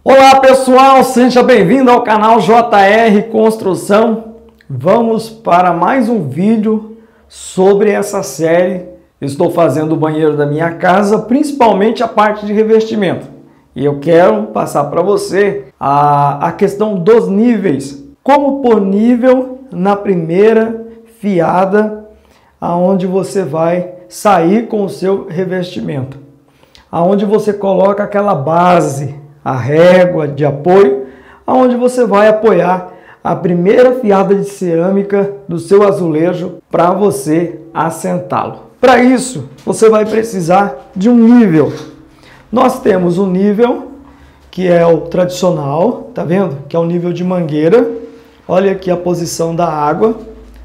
Olá pessoal, seja bem-vindo ao canal JR Construção. Vamos para mais um vídeo sobre essa série. Estou fazendo o banheiro da minha casa, principalmente a parte de revestimento. E eu quero passar para você a questão dos níveis. Como pôr nível na primeira fiada, aonde você vai sair com o seu revestimento. Aonde você coloca aquela base, a régua de apoio, aonde você vai apoiar a primeira fiada de cerâmica do seu azulejo para você assentá-lo. Para isso, você vai precisar de um nível. Nós temos um nível que é o tradicional, tá vendo? Que é o nível de mangueira. Olha aqui a posição da água.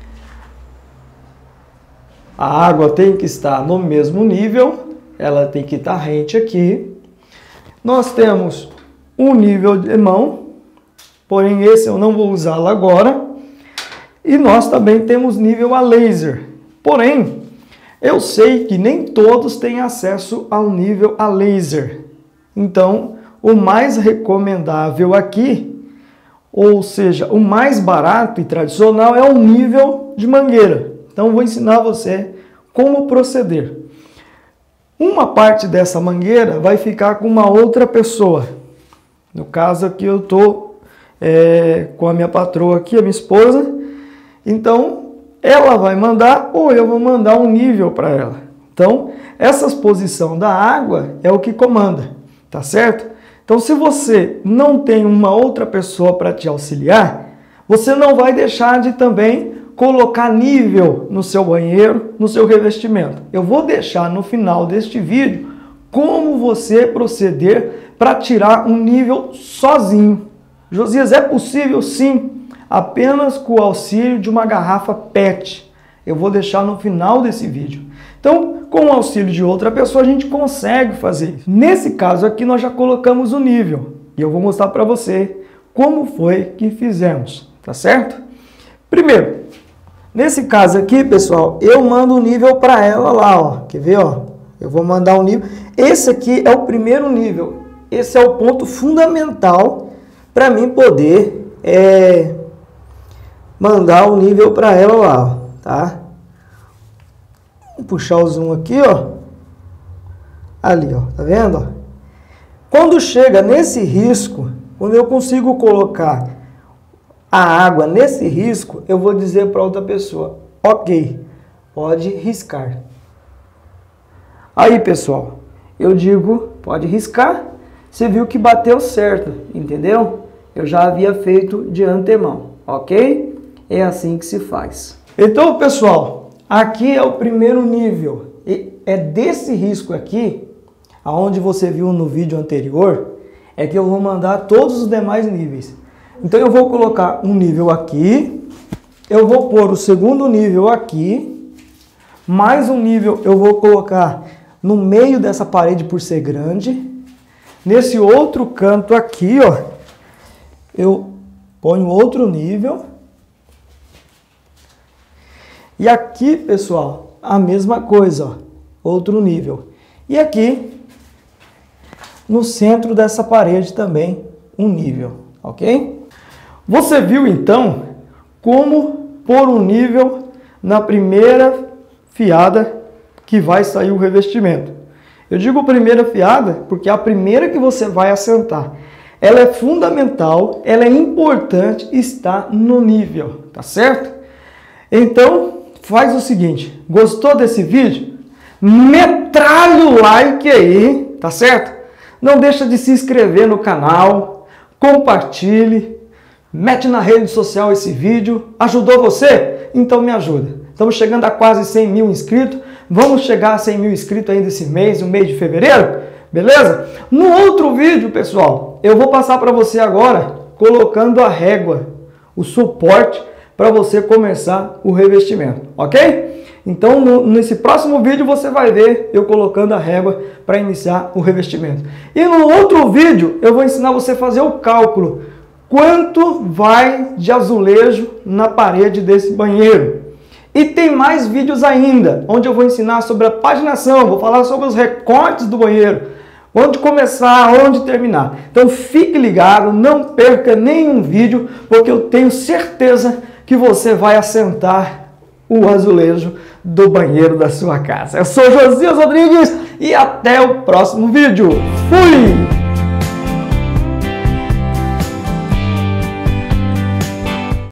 A água tem que estar no mesmo nível, ela tem que estar rente aqui. Nós temos um nível de mão, porém esse eu não vou usá-lo agora. E nós também temos nível a laser. Porém, eu sei que nem todos têm acesso ao nível a laser. Então, o mais recomendável aqui, ou seja, o mais barato e tradicional é o nível de mangueira. Então, vou ensinar você como proceder. Uma parte dessa mangueira vai ficar com uma outra pessoa. No caso aqui eu estou com a minha patroa aqui, a minha esposa. Então ela vai mandar ou eu vou mandar um nível para ela. Então essa posição da água é o que comanda, tá certo? Então se você não tem uma outra pessoa para te auxiliar, você não vai deixar de também colocar nível no seu banheiro, no seu revestimento. Eu vou deixar no final deste vídeo como você proceder para tirar um nível sozinho. Josias, é possível sim, apenas com o auxílio de uma garrafa PET. Eu vou deixar no final desse vídeo. Então, com o auxílio de outra pessoa, a gente consegue fazer isso. Nesse caso aqui, nós já colocamos o nível. E eu vou mostrar para você como foi que fizemos, tá certo? Primeiro, nesse caso aqui, pessoal, eu mando o nível para ela lá, ó. Quer ver, ó? Eu vou mandar um nível. Esse aqui é o primeiro nível. Esse é o ponto fundamental para mim poder mandar o nível para ela lá, ó, tá? Vou puxar o zoom aqui, ó. Ali, ó. Tá vendo, ó? Quando chega nesse risco, quando eu consigo colocar a água nesse risco, eu vou dizer para outra pessoa, ok, pode riscar. Aí, pessoal, eu digo, pode riscar, você viu que bateu certo, entendeu? Eu já havia feito de antemão, ok? É assim que se faz. Então, pessoal, aqui é o primeiro nível. E é desse risco aqui, aonde você viu no vídeo anterior, é que eu vou mandar todos os demais níveis. Então eu vou colocar um nível aqui, eu vou pôr o segundo nível aqui, mais um nível eu vou colocar no meio dessa parede por ser grande. Nesse outro canto aqui, ó, eu ponho outro nível. E aqui, pessoal, a mesma coisa, ó, outro nível. E aqui, no centro dessa parede também, um nível, ok? Você viu, então, como pôr um nível na primeira fiada que vai sair o revestimento. Eu digo primeira fiada porque é a primeira que você vai assentar. Ela é fundamental, ela é importante estar no nível, tá certo? Então, faz o seguinte, gostou desse vídeo? Metralha o like aí, tá certo? Não deixa de se inscrever no canal, compartilhe, mete na rede social esse vídeo. Ajudou você? Então me ajuda. Estamos chegando a quase 100 mil inscritos. Vamos chegar a 100 mil inscritos ainda esse mês, no mês de fevereiro. Beleza? No outro vídeo, pessoal, eu vou passar para você agora colocando a régua, o suporte para você começar o revestimento. Ok? Então, nesse próximo vídeo você vai ver eu colocando a régua para iniciar o revestimento. E no outro vídeo eu vou ensinar você a fazer o cálculo. Quanto vai de azulejo na parede desse banheiro? E tem mais vídeos ainda, onde eu vou ensinar sobre a paginação, vou falar sobre os recortes do banheiro, onde começar, onde terminar. Então fique ligado, não perca nenhum vídeo, porque eu tenho certeza que você vai assentar o azulejo do banheiro da sua casa. Eu sou Josias Rodrigues e até o próximo vídeo. Fui!